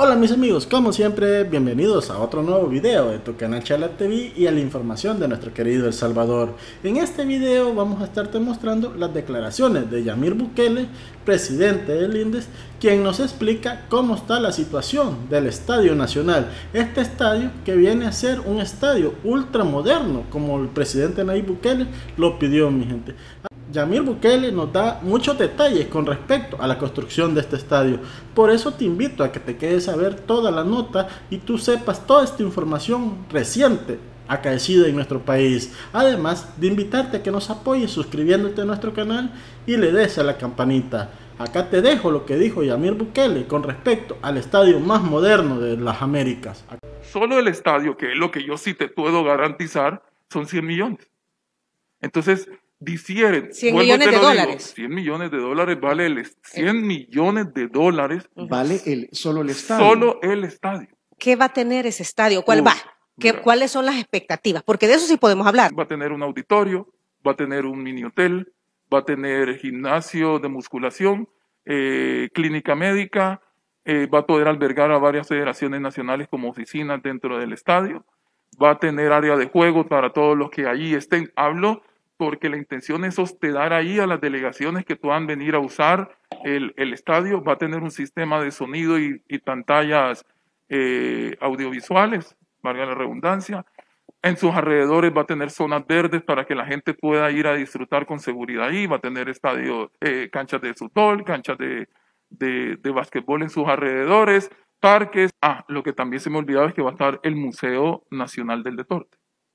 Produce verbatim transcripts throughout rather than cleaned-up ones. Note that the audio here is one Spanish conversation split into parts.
Hola mis amigos, como siempre, bienvenidos a otro nuevo video de tu canal Charla T V y a la información de nuestro querido El Salvador. En este video vamos a estarte mostrando las declaraciones de Yamil Bukele, presidente del INDES, quien nos explica cómo está la situación del Estadio Nacional. Este estadio que viene a ser un estadio ultramoderno, como el presidente Nayib Bukele lo pidió, mi gente. Yamil Bukele nos da muchos detalles con respecto a la construcción de este estadio. Por eso te invito a que te quedes a ver toda la nota y tú sepas toda esta información reciente acaecida en nuestro país. Además de invitarte a que nos apoyes suscribiéndote a nuestro canal y le des a la campanita. Acá te dejo lo que dijo Yamil Bukele con respecto al estadio más moderno de las Américas. Solo el estadio, que es lo que yo sí te puedo garantizar, son cien millones. Entonces, difieren. cien millones de digo, dólares. cien millones de dólares vale el cien millones de dólares. Vale el, solo el estadio. Solo el estadio. ¿Qué va a tener ese estadio? ¿Cuál Uf, va? ¿Qué, mira. ¿Cuáles son las expectativas? Porque de eso sí podemos hablar. Va a tener un auditorio, va a tener un mini hotel, va a tener gimnasio de musculación, eh, clínica médica, eh, va a poder albergar a varias federaciones nacionales como oficinas dentro del estadio, va a tener área de juego para todos los que allí estén. Hablo porque la intención es hospedar ahí a las delegaciones que puedan venir a usar el, el estadio. Va a tener un sistema de sonido y, y pantallas eh, audiovisuales, valga la redundancia. En sus alrededores va a tener zonas verdes para que la gente pueda ir a disfrutar con seguridad ahí. Va a tener estadio, eh, canchas de fútbol, canchas de, de, de basquetbol en sus alrededores, parques. Ah, lo que también se me olvidaba es que va a estar el Museo Nacional del Deporte.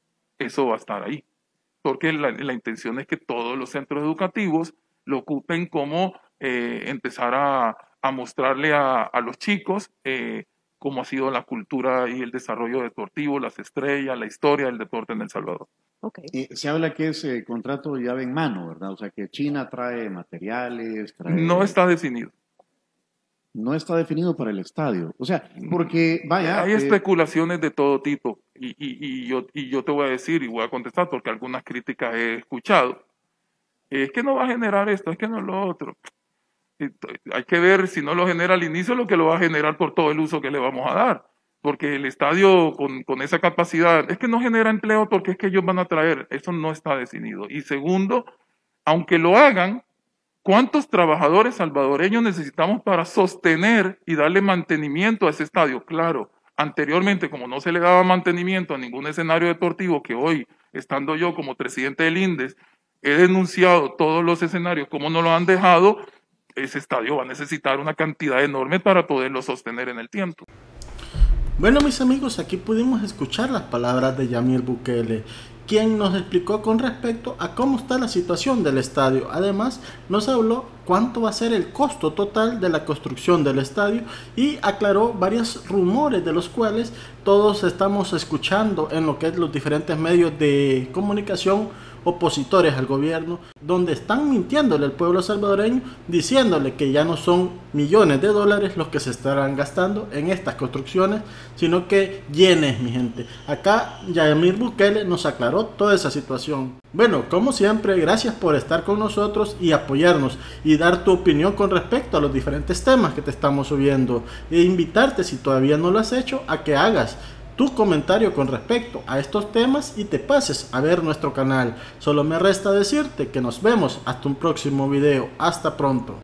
Eso va a estar ahí. Porque la, la intención es que todos los centros educativos lo ocupen como eh, empezar a, a mostrarle a, a los chicos eh, cómo ha sido la cultura y el desarrollo deportivo, las estrellas, la historia del deporte en El Salvador. Okay. Y se habla que es eh, contrato llave en mano, ¿verdad? O sea, que China trae materiales, trae... No está definido. No está definido para el estadio. O sea, porque, vaya... Hay eh, especulaciones de todo tipo y, y, y, yo, y yo te voy a decir y voy a contestar porque algunas críticas he escuchado. Es que no va a generar esto, es que no lo otro. Hay que ver si no lo genera al inicio, lo que lo va a generar por todo el uso que le vamos a dar. Porque el estadio con, con esa capacidad, es que no genera empleo porque es que ellos van a traer, eso no está definido. Y segundo, aunque lo hagan, ¿cuántos trabajadores salvadoreños necesitamos para sostener y darle mantenimiento a ese estadio? Claro, anteriormente, como no se le daba mantenimiento a ningún escenario deportivo, que hoy, estando yo como presidente del INDES, he denunciado todos los escenarios, como no lo han dejado, ese estadio va a necesitar una cantidad enorme para poderlo sostener en el tiempo. Bueno mis amigos, aquí pudimos escuchar las palabras de Yamil Bukele, quien nos explicó con respecto a cómo está la situación del estadio. Además nos habló cuánto va a ser el costo total de la construcción del estadio y aclaró varios rumores de los cuales todos estamos escuchando en lo que es los diferentes medios de comunicación opositores al gobierno, donde están mintiéndole al pueblo salvadoreño, diciéndole que ya no son millones de dólares los que se estarán gastando en estas construcciones, sino que yenes, mi gente. Acá Yamil Bukele nos aclaró toda esa situación. Bueno, como siempre, gracias por estar con nosotros y apoyarnos y dar tu opinión con respecto a los diferentes temas que te estamos subiendo, e invitarte, si todavía no lo has hecho, a que hagas tu comentario con respecto a estos temas y te pases a ver nuestro canal. Solo me resta decirte que nos vemos hasta un próximo video. Hasta pronto.